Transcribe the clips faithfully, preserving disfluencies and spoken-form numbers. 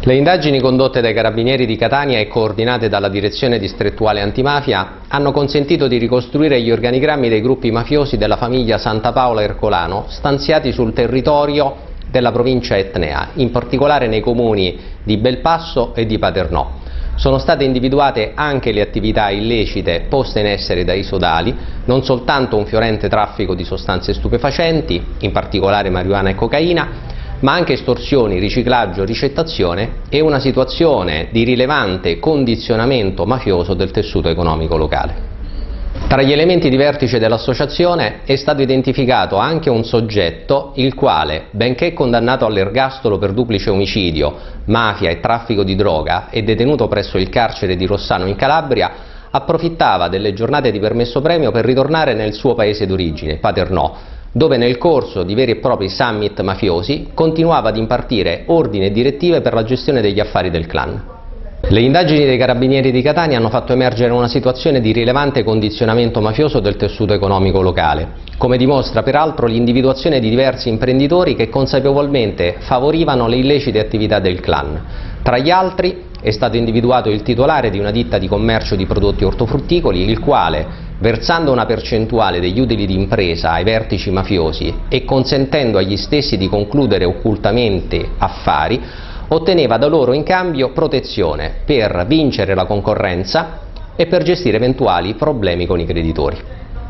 Le indagini condotte dai Carabinieri di Catania e coordinate dalla Direzione Distrettuale Antimafia hanno consentito di ricostruire gli organigrammi dei gruppi mafiosi della famiglia Santapaola Ercolano stanziati sul territorio della provincia etnea, in particolare nei comuni di Belpasso e di Paternò. Sono state individuate anche le attività illecite poste in essere dai sodali, non soltanto un fiorente traffico di sostanze stupefacenti, in particolare marijuana e cocaina, ma anche estorsioni, riciclaggio, ricettazione e una situazione di rilevante condizionamento mafioso del tessuto economico locale. Tra gli elementi di vertice dell'associazione è stato identificato anche un soggetto il quale, benché condannato all'ergastolo per duplice omicidio, mafia e traffico di droga e detenuto presso il carcere di Rossano in Calabria, approfittava delle giornate di permesso premio per ritornare nel suo paese d'origine, Paternò, dove nel corso di veri e propri summit mafiosi continuava ad impartire ordini e direttive per la gestione degli affari del clan. Le indagini dei Carabinieri di Catania hanno fatto emergere una situazione di rilevante condizionamento mafioso del tessuto economico locale, come dimostra peraltro l'individuazione di diversi imprenditori che consapevolmente favorivano le illecite attività del clan. Tra gli altri è stato individuato il titolare di una ditta di commercio di prodotti ortofrutticoli, il quale, versando una percentuale degli utili di impresa ai vertici mafiosi e consentendo agli stessi di concludere occultamente affari, otteneva da loro in cambio protezione per vincere la concorrenza e per gestire eventuali problemi con i creditori.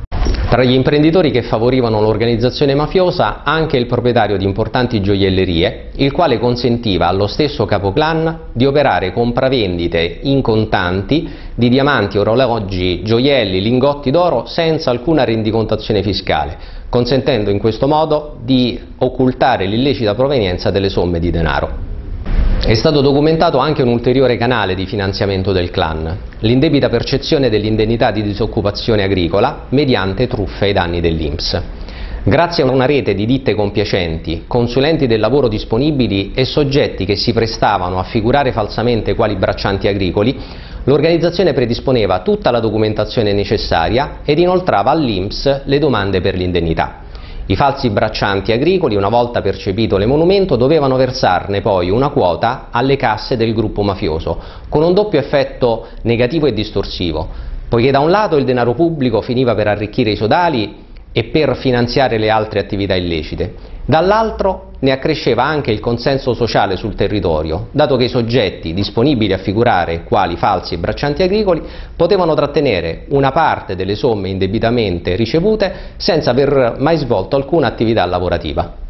Tra gli imprenditori che favorivano l'organizzazione mafiosa anche il proprietario di importanti gioiellerie, il quale consentiva allo stesso capoclan di operare compravendite in contanti di diamanti, orologi, gioielli, lingotti d'oro senza alcuna rendicontazione fiscale, consentendo in questo modo di occultare l'illecita provenienza delle somme di denaro. È stato documentato anche un ulteriore canale di finanziamento del clan, l'indebita percezione dell'indennità di disoccupazione agricola mediante truffe ai danni dell'I N P S. Grazie a una rete di ditte compiacenti, consulenti del lavoro disponibili e soggetti che si prestavano a figurare falsamente quali braccianti agricoli, l'organizzazione predisponeva tutta la documentazione necessaria ed inoltrava all'I N P S le domande per l'indennità. I falsi braccianti agricoli, una volta percepito l'emolumento, dovevano versarne poi una quota alle casse del gruppo mafioso, con un doppio effetto negativo e distorsivo, poiché da un lato il denaro pubblico finiva per arricchire i sodali e per finanziare le altre attività illecite, dall'altro ne accresceva anche il consenso sociale sul territorio, dato che i soggetti disponibili a figurare quali falsi braccianti agricoli potevano trattenere una parte delle somme indebitamente ricevute senza aver mai svolto alcuna attività lavorativa.